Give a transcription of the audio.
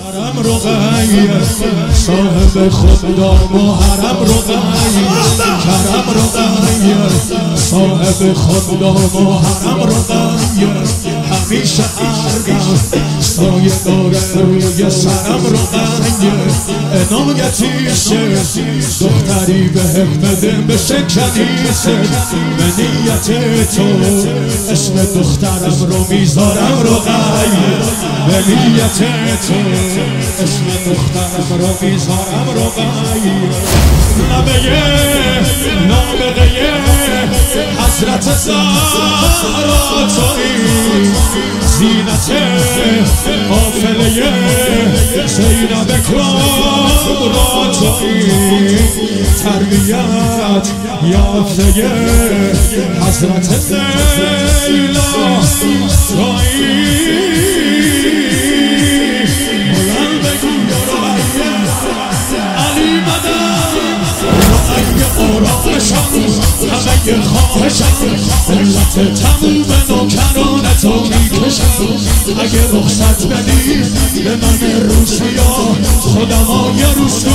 حرم رقیه صاحب خوددام و حرم رقیه کرم رقیه صاحب خوددام و حرم رقیه همیشه هردم سایه داره روی سرم رقیه عنایتیشه دختری به حق بده بشه کنیسه به نیت تو اسم دخترم رو میذارم رقیه به نیت تو اسم دخترم رو میذارم رقیه نابغه حضرت زهرا تویی زینت قافله زینب کبرا تویی تربیت یافته حضرت لیلا تویی بلند بگو یا رقیه علی مدد رقیه قرآنشان همه خواهشم علت تموم نوکران تو میکشم اگه رخصت بدی به من روسیا خدمای روسیا